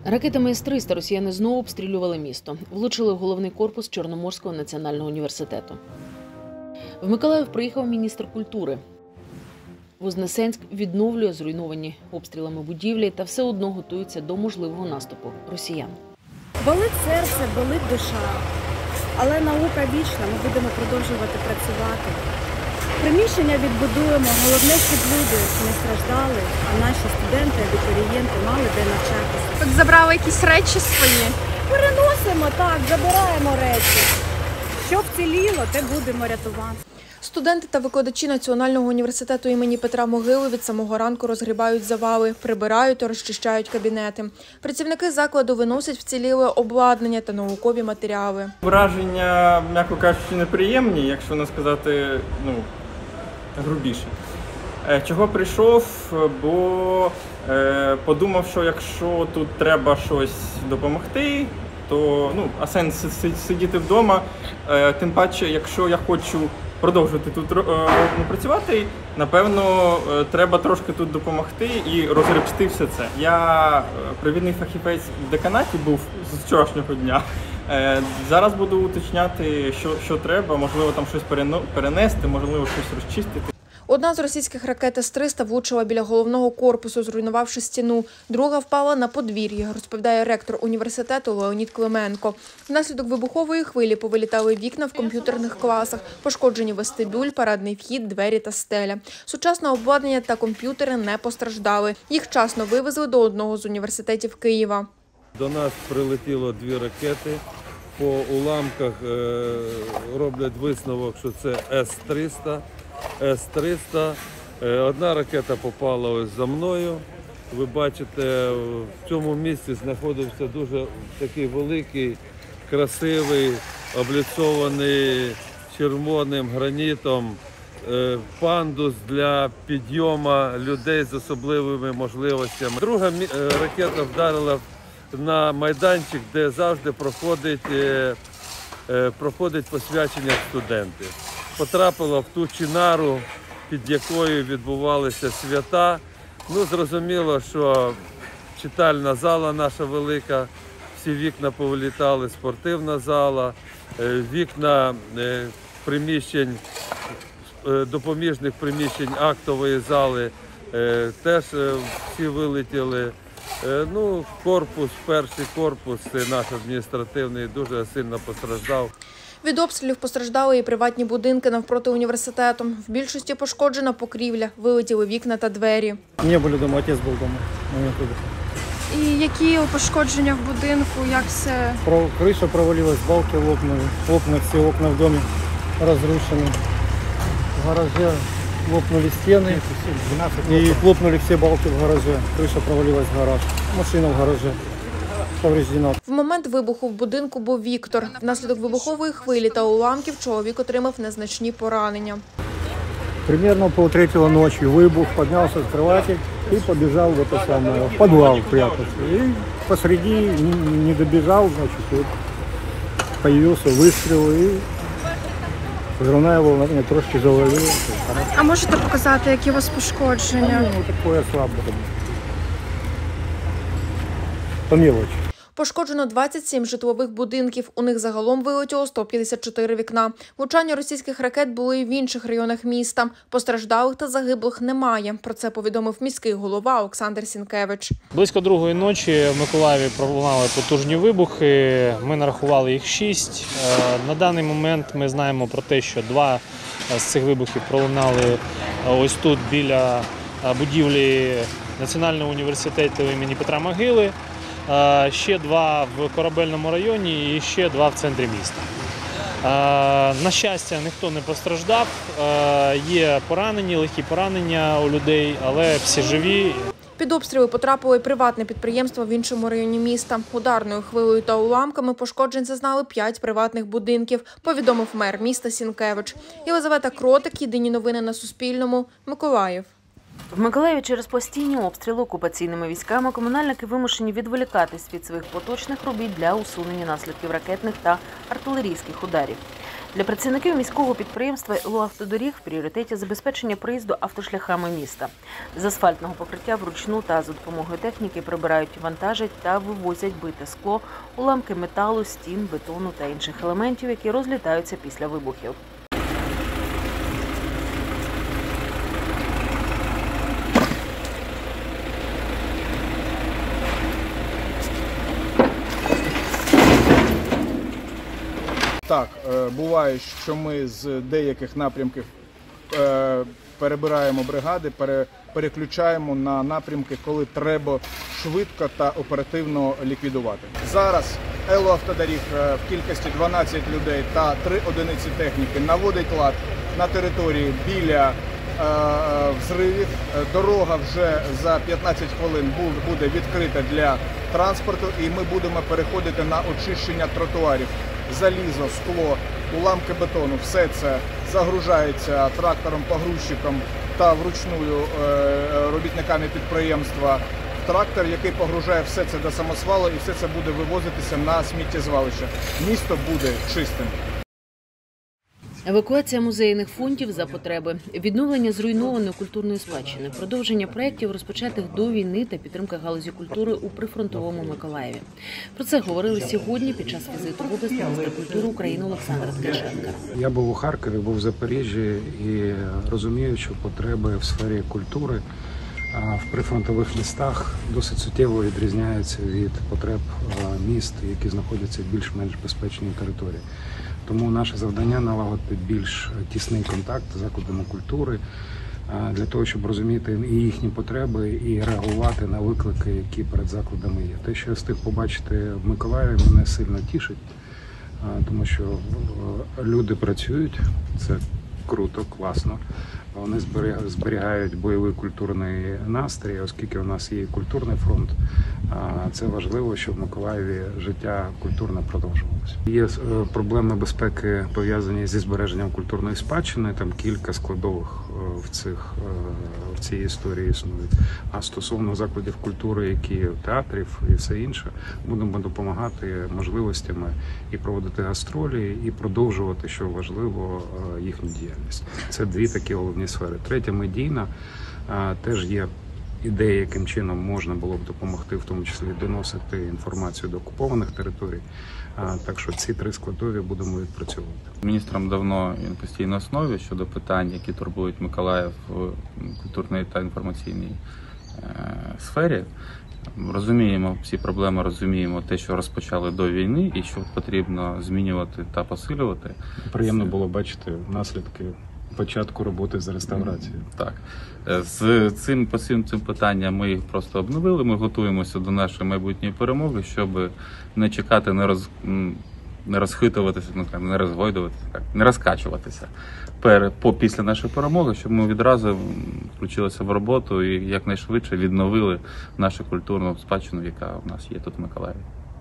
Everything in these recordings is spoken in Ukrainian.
Ракетами С-300 росіяни знову обстрілювали місто. Влучили в головний корпус Чорноморського національного університету. В Миколаїв приїхав міністр культури. Вознесенськ відновлює зруйновані обстрілами будівлі та все одно готується до можливого наступу росіян. Болить серце, болить душа. Але наука вічна, ми будемо продовжувати працювати. Приміщення відбудуємо, головне, щоб люди не страждали, а наші студенти, абітурієнти мали де навчатися. Так забрали якісь речі свої? Переносимо, так, забираємо речі. Що вціліло, те будемо рятувати. Студенти та викладачі Національного університету імені Петра Могили від самого ранку розгрібають завали, прибирають та розчищають кабінети. Працівники закладу виносять вціліле обладнання та наукові матеріали. Враження, м'яко кажучи, неприємні, якщо не сказати грубіше. Чого прийшов, бо подумав, що якщо тут треба щось допомогти, то а сенс сидіти вдома, тим паче, якщо я хочу продовжувати тут працювати, напевно, треба трошки тут допомогти і розгребсти все це. Я провідний фахівець в деканаті був з вчорашнього дня. Зараз буду уточняти, що треба, можливо, там щось перенести, можливо, щось розчистити. Одна з російських ракет С-300 влучила біля головного корпусу, зруйнувавши стіну. Друга впала на подвір'я, розповідає ректор університету Леонід Клименко. Внаслідок вибухової хвилі повилітали вікна в комп'ютерних класах, пошкоджені вестибюль, парадний вхід, двері та стеля. Сучасне обладнання та комп'ютери не постраждали. Їх вчасно вивезли до одного з університетів Києва. До нас прилетіло 2 ракети. По уламках роблять висновок, що це С-300. С-300. Одна ракета попала ось за мною. Ви бачите, в цьому місці знаходився дуже такий великий, красивий, обліцований червоним гранітом пандус для підйому людей з особливими можливостями. Друга ракета вдарила на майданчик, де завжди проходить посвячення студентів. Потрапила в ту чинару, під якою відбувалися свята. Зрозуміло, що читальна зала наша велика, всі вікна повилітали, спортивна зала, вікна приміщень, допоміжних приміщень актової зали теж всі вилетіли. Перший корпус, наш адміністративний, дуже сильно постраждав. Від обстрілів постраждали і приватні будинки навпроти університету. В більшості пошкоджена покрівля, вилетіли вікна та двері. Не були вдома, отець був вдома. І які пошкодження в будинку, як все? Криша провалилась, балки лопнули, всі окна в домі розрушені. В гаражі лопнули стіни і лопнули всі балки в гаражі. Криша провалилась в гараж, машина в гаражі. В момент вибуху в будинку був Віктор. Внаслідок вибухової хвилі та уламків чоловік отримав незначні поранення. Примерно пол-3 ночі вибух, піднявся з кровати і побіжав в підвал прятався. І посреди не добіжав, з'явився вистріл і взривна волна мене трошки завалила. А можете показати, які у вас пошкодження? Таке слабе. По мелочі. Пошкоджено 27 житлових будинків. У них загалом вилетіло 154 вікна. Влучання російських ракет були і в інших районах міста. Постраждалих та загиблих немає. Про це повідомив міський голова Олександр Сінкевич. Близько 2-ї ночі в Миколаєві пролунали потужні вибухи. Ми нарахували їх 6. На даний момент ми знаємо про те, що 2 з цих вибухів пролунали ось тут, біля будівлі Національного університету імені Петра Могили. Ще 2 в Корабельному районі і ще 2 в центрі міста. На щастя, ніхто не постраждав. Є поранені, легкі поранення у людей, але всі живі. Під обстріли потрапило і приватне підприємство в іншому районі міста. Ударною хвилею та уламками пошкоджень зазнали 5 приватних будинків, повідомив мер міста Сінкевич. Єлизавета Кротик, єдині новини на Суспільному, Миколаїв. В Миколаєві через постійні обстріли окупаційними військами комунальники вимушені відволікатись від своїх поточних робіт для усунення наслідків ракетних та артилерійських ударів. Для працівників міського підприємства «Елуавтодоріг» в пріоритеті забезпечення проїзду автошляхами міста. З асфальтного покриття вручну та за допомогою техніки прибирають, вантажать та вивозять бите скло, уламки металу, стін, бетону та інших елементів, які розлітаються після вибухів. Так, буває, що ми з деяких напрямків перебираємо бригади, переключаємо на напрямки, коли треба швидко та оперативно ліквідувати. Зараз «Елуавтодоріг» в кількості 12 людей та 3 одиниці техніки наводить лад на території біля взривів. Дорога вже за 15 хвилин буде відкрита для транспорту, і ми будемо переходити на очищення тротуарів. Залізо, скло, уламки бетону – все це загружається трактором-погрузчиком та вручную робітниками підприємства в трактор, який погружає все це до самосвалу, і все це буде вивозитися на сміттєзвалище. Місто буде чистим. Евакуація музейних фондів за потреби, відновлення зруйнованої культурної спадщини, продовження проєктів, розпочатих до війни, та підтримка галузі культури у прифронтовому Миколаєві. Про це говорили сьогодні під час візиту в область міністра культури України Олександра Ткаченка. Я був у Харкові, був в Запоріжжі і розумію, що потреби в сфері культури в прифронтових містах досить суттєво відрізняються від потреб міст, які знаходяться в більш-менш безпечній території. Тому наше завдання – налагодити більш тісний контакт з закладами культури, для того, щоб розуміти і їхні потреби, і реагувати на виклики, які перед закладами є. Те, що я встиг побачити в Миколаєві, мене сильно тішить, тому що люди працюють, це круто, класно. Вони зберігають бойовий культурний настрій, оскільки у нас є культурний фронт. Це важливо, щоб в Миколаєві життя культурне продовжувалося. Є проблеми безпеки, пов'язані зі збереженням культурної спадщини. Там кілька складових в цій історії існують. А стосовно закладів культури, які театрів і все інше, будемо допомагати можливостями і проводити гастролі, і продовжувати, що важливо, їхню діяльність. Це дві такі головні сфери. Третя – медійна. Теж є ідеї, яким чином можна було б допомогти, в тому числі доносити інформацію до окупованих територій. Так що ці три складові будемо відпрацьовувати. Міністром давно і на постійній основі щодо питань, які турбують Миколаїв в культурній та інформаційній сфері. Розуміємо всі проблеми, розуміємо те, що розпочали до війни і що потрібно змінювати та посилювати. Приємно було бачити наслідки початку роботи з реставрацією. Так. З цим питанням ми їх просто обновили, ми готуємося до нашої майбутньої перемоги, щоб не чекати, не розхитуватися, не розгойдуватися, не розкачуватися після нашої перемоги, щоб ми відразу включилися в роботу і якнайшвидше відновили нашу культурну спадщину, яка у нас є тут в Миколаєві.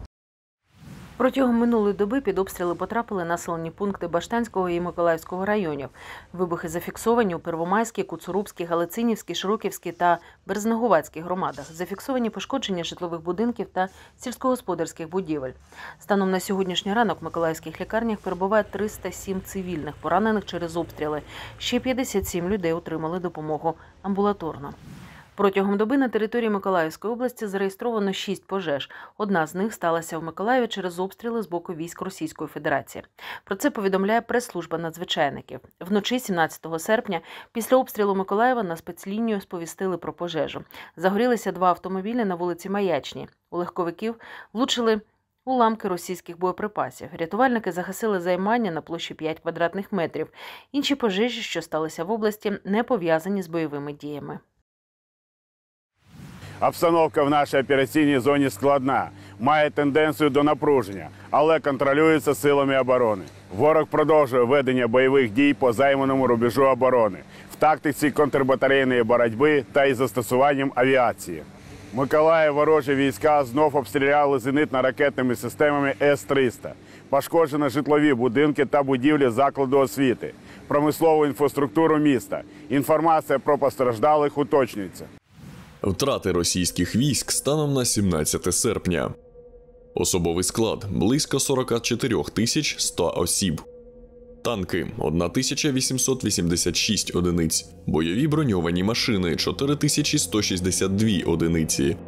Протягом минулої доби під обстріли потрапили населені пункти Баштанського і Миколаївського районів. Вибухи зафіксовані у Первомайській, Куцурубській, Галицинівській, Широківській та Березнеговацькій громадах. Зафіксовані пошкодження житлових будинків та сільськогосподарських будівель. Станом на сьогоднішній ранок в миколаївських лікарнях перебуває 307 цивільних, поранених через обстріли. Ще 57 людей отримали допомогу амбулаторно. Протягом доби на території Миколаївської області зареєстровано 6 пожеж. Одна з них сталася в Миколаєві через обстріли з боку військ Російської Федерації. Про це повідомляє прес-служба надзвичайників. Вночі 17 серпня після обстрілу Миколаєва на спецлінію сповістили про пожежу. Загорілися 2 автомобілі на вулиці Маячній. У легковиків влучили уламки російських боєприпасів. Рятувальники загасили займання на площі 5 квадратних метрів. Інші пожежі, що сталися в області, не пов'язані з бойовими діями. Обстановка в нашій операційній зоні складна, має тенденцію до напруження, але контролюється силами оборони. Ворог продовжує ведення бойових дій по займаному рубежу оборони, в тактиці контрбатарейної боротьби та із застосуванням авіації. Миколаїв ворожі війська знов обстріляли зенитно-ракетними системами С-300. Пошкоджено житлові будинки та будівлі закладу освіти, промислову інфраструктуру міста. Інформація про постраждалих уточнюється. Втрати російських військ станом на 17 серпня. Особовий склад – близько 44 100 осіб. танки – 1886 одиниць, бойові броньовані машини – 4162 одиниці,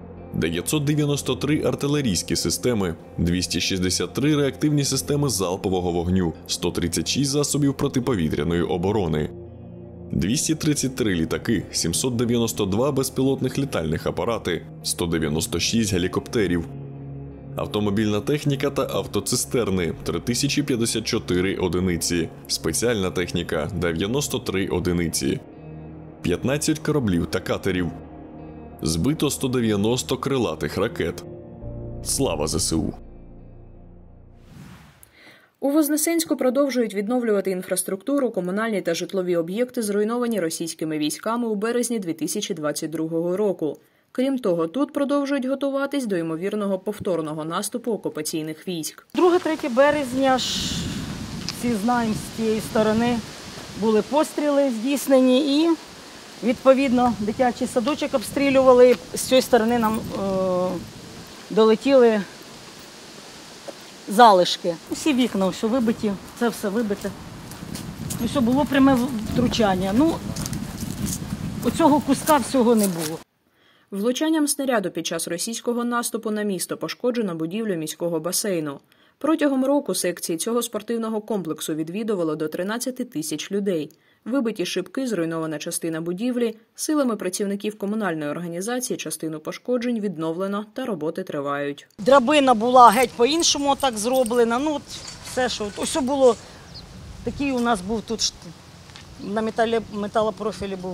993 артилерійські системи, 263 реактивні системи залпового вогню, 136 засобів протиповітряної оборони, 233 літаки, 792 безпілотних літальних апарати, 196 гелікоптерів, автомобільна техніка та автоцистерни – 3054 одиниці, спеціальна техніка – 93 одиниці, 15 кораблів та катерів. Збито 190 крилатих ракет. Слава ЗСУ! У Вознесенську продовжують відновлювати інфраструктуру, комунальні та житлові об'єкти, зруйновані російськими військами у березні 2022 року. Крім того, тут продовжують готуватись до ймовірного повторного наступу окупаційних військ. 2-3 березня, всі знаємо, з тієї сторони були постріли здійснені і, відповідно, дитячий садочок обстрілювали. З цієї сторони нам долетіли залишки. Усі вікна все вибиті, це все вибите. І все, було пряме втручання. Оцього куска всього не було. Влучанням снаряду під час російського наступу на місто пошкоджено будівлю міського басейну. Протягом року секції цього спортивного комплексу відвідувало до 13 тисяч людей. Вибиті шибки, зруйнована частина будівлі, силами працівників комунальної організації частину пошкоджень відновлено та роботи тривають. Драбина була геть по-іншому так зроблена. Все, що ось було, такий у нас був тут на металопрофілі був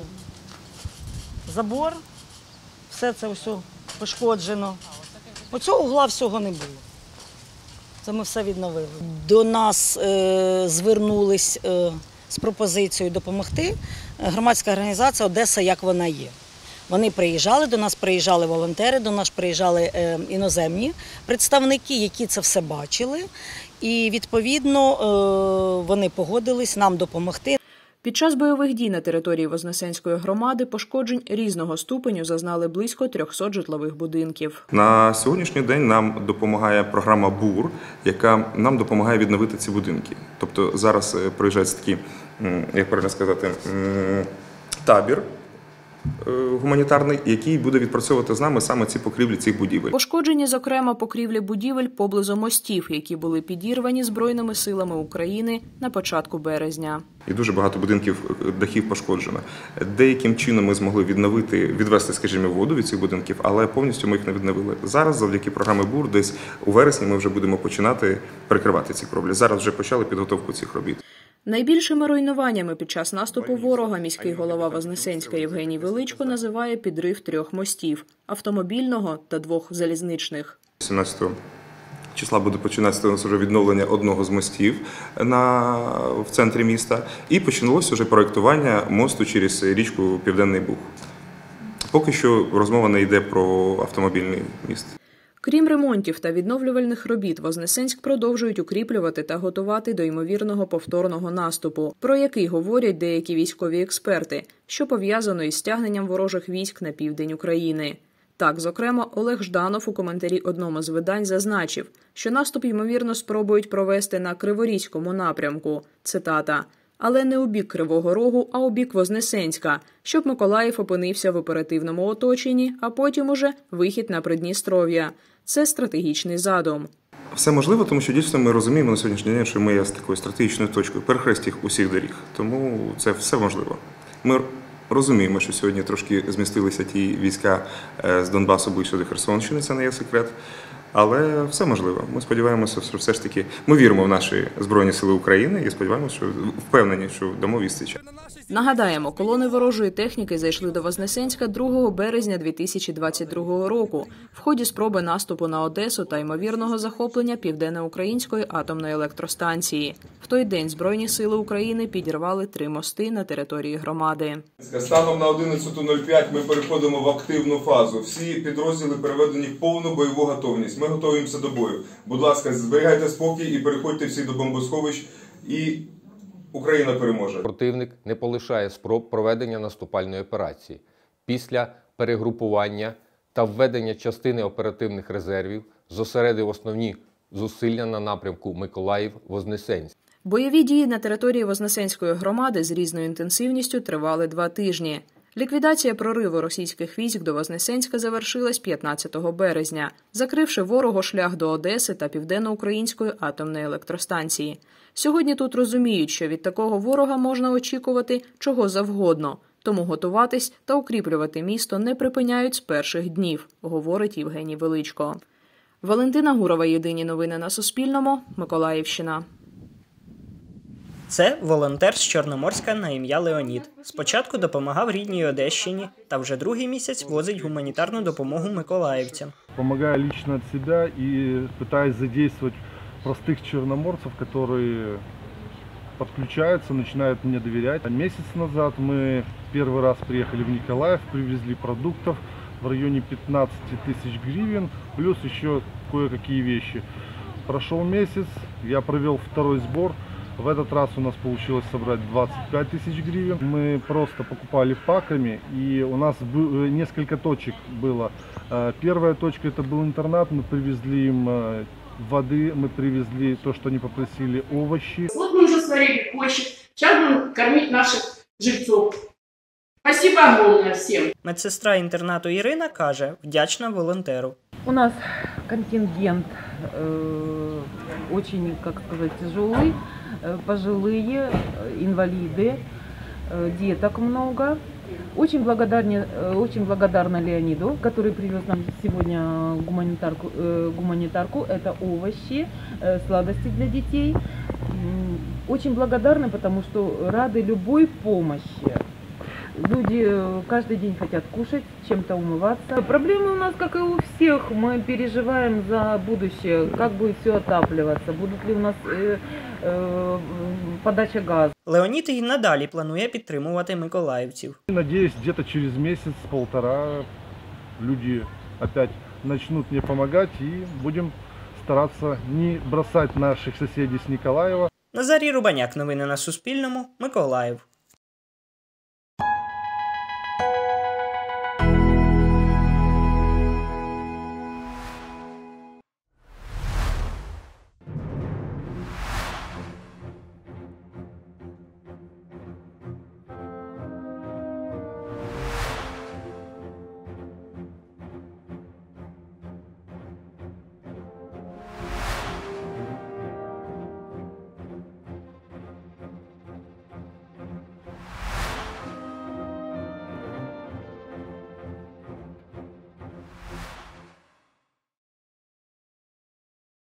забор. Все це все пошкоджено. Оцього угла всього не було. Це ми все відновили. До нас звернулись з пропозицією допомогти громадська організація «Одеса, як вона є». Вони приїжджали, до нас приїжджали волонтери, до нас приїжджали іноземні представники, які це все бачили. І, відповідно, вони погодились нам допомогти. Під час бойових дій на території Вознесенської громади пошкоджень різного ступеню зазнали близько 300 житлових будинків. На сьогоднішній день нам допомагає програма БУР, яка нам допомагає відновити ці будинки. Тобто зараз проїжджається такий, як правильно сказати, табір гуманітарний, який буде відпрацьовувати з нами саме ці покрівлі цих будівель. Пошкоджені, зокрема, покрівлі будівель поблизу мостів, які були підірвані Збройними силами України на початку березня. І дуже багато будинків, дахів пошкоджено. Деяким чином ми змогли відвести, скажімо, воду від цих будинків, але повністю ми їх не відновили. Зараз, завдяки програмі БУР, десь у вересні ми вже будемо починати перекривати ці кровлі. Зараз вже почали підготовку цих робіт. Найбільшими руйнуваннями під час наступу ворога міський голова Вознесенська Євгеній Величко називає підрив 3 мостів – автомобільного та 2 залізничних. 17 числа буде починатися у нас вже відновлення одного з мостів в центрі міста. І починалося вже проєктування мосту через річку Південний Буг. Поки що розмова не йде про автомобільний міст. Крім ремонтів та відновлювальних робіт, Вознесенськ продовжують укріплювати та готувати до ймовірного повторного наступу, про який говорять деякі військові експерти, що пов'язано із стягненням ворожих військ на південь України. Так, зокрема, Олег Жданов у коментарі одному з видань зазначив, що наступ, ймовірно, спробують провести на Криворізькому напрямку. Цитата. «Але не у бік Кривого Рогу, а у бік Вознесенська, щоб Миколаїв опинився в оперативному оточенні, а потім уже вихід на Придністров'я. Це стратегічний задум». Все можливо, тому що дійсно ми розуміємо на сьогоднішній день, що ми є з такою стратегічною точкою перехрестя усіх доріг. Тому це все можливо. Ми розуміємо, що сьогодні трошки змістилися ті війська з Донбасу ближче до Херсонщини, це не є секрет. Але все можливо. Ми сподіваємося, що все ж таки ми віримо в наші Збройні Сили України і сподіваємося, що впевнені, що дамо відсіч. Нагадаємо, колони ворожої техніки зайшли до Вознесенська 2 березня 2022 року в ході спроби наступу на Одесу та ймовірного захоплення Південноукраїнської атомної електростанції. В той день Збройні Сили України підірвали 3 мости на території громади. Станом на 11:05 ми переходимо в активну фазу. Всі підрозділи переведені в повну бойову готовність. Ми готуємося до бою. Будь ласка, зберігайте спокій і переходьте всі до бомбосховищ, і Україна переможе. Противник не полишає спроб проведення наступальної операції. Після перегрупування та введення частини оперативних резервів зосередив основні зусилля на напрямку Миколаїв-Вознесенськ. Бойові дії на території Вознесенської громади з різною інтенсивністю тривали 2 тижні. Ліквідація прориву російських військ до Вознесенська завершилась 15 березня, закривши ворогу шлях до Одеси та Південноукраїнської атомної електростанції. Сьогодні тут розуміють, що від такого ворога можна очікувати чого завгодно, тому готуватись та укріплювати місто не припиняють з перших днів, говорить Євгеній Величко. Валентина Гурова, єдині новини на Суспільному, Миколаївщина. Це волонтер з Чорноморська на ім'я Леонід. Спочатку допомагав рідній Одещині, та вже другий місяць возить гуманітарну допомогу миколаївцям. Помогаю лично от себя и пытаюсь задействовать простых черноморцев, которые подключаются, начинают мне доверять. Месяц назад мы первый раз приехали в Николаев, привезли продуктов в районе 15 тысяч гривен, плюс еще кое-какие вещи. Прошел месяц, я провел второй сбор. В этот раз у нас получилось собрать 25 тысяч гривен. Мы просто покупали паками, и у нас несколько точек было. Первая точка — это был интернат, мы привезли им воды, мы привезли то, что они попросили, овощи. Вот мы уже сварили борщ, сейчас будем кормить наших жильцов. Спасибо огромное всем. Медсестра інтернату Ірина каже, вдячна волонтеру. У нас контингент очень, как сказать, тяжелый, пожилые, инвалиды, деток много. Очень благодарна Леониду, который привез нам сегодня гуманитарку. Это овощи, сладости для детей. Очень благодарны, потому что рады любой помощи. Люди каждый день хотят кушать, чем-то умываться. Проблемы у нас, как и у всех, мы переживаем за будущее, как будет все отапливаться, будут ли у нас подача газу. Леонід і надалі планує підтримувати миколаївців. Надеюсь, где-то через месяц-полтора люди опять начнут мне помогать, и будем стараться не бросать наших соседей с Николаева. Назарій Рубаняк, новини на Суспільному, Миколаїв.